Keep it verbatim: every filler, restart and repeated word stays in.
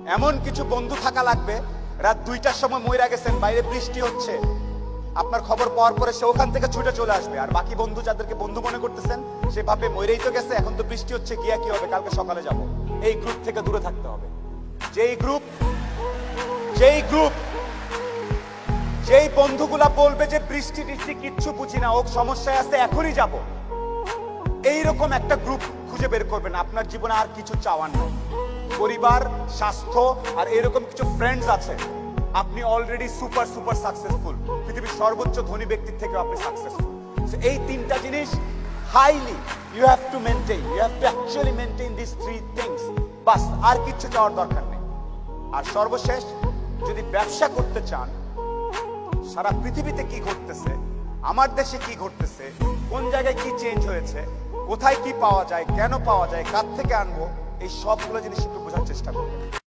এমন কিছু বন্ধু থাকা লাগবে রাত দুইটার সময় মইরা গেছেন, বাইরে বৃষ্টি হচ্ছে, আপনার খবর পাওয়ার পরে সে ওখান থেকে ছুটে চলে আসবে। আর বাকি বন্ধু যাদেরকে বন্ধু মনে করতেছেন সে ভাবে মইরেই তো গেছে, এখন তো বৃষ্টি হচ্ছে, গিয়া কি হবে, কালকে সকালে যাব। এই গ্রুপ থেকে দূরে থাকতে হবে। যেই গ্রুপ যেই গ্রুপ যেই বন্ধুগুলা বলবে যে বৃষ্টি টিষ্টি কিচ্ছু বুঝি না, ও সমস্যায় আছে, এখনই যাব, এইরকম একটা গ্রুপ খুঁজে বের করবেন। আপনার জীবনে আর কিছু চাওয়ার নেই, পরিবার, স্বাস্থ্য আর এরকম কিছু ফ্রেন্ডস আছে, আপনি অলরেডি সুপার সুপার সাকসেসফুল। পৃথিবীর সর্বোচ্চ ধনী ব্যক্তির থেকে আপনি সাকসেসফুল। এই তিনটা জিনিস highly you have to maintain, you have to actually maintain this three things. বাস, আর কিছু চাওয়ার দরকার নেই। আর সর্বশেষ, যদি ব্যবসা করতে চান, সারা পৃথিবীতে কি ঘটতেছে, আমার দেশে কি ঘটতেছে, কোন জায়গায় কি চেঞ্জ হয়েছে, কোথায় কি পাওয়া যায়, কেন পাওয়া যায়, কার থেকে আনবো, এই সবগুলো জিনিস একটু বোঝার চেষ্টা করবেন।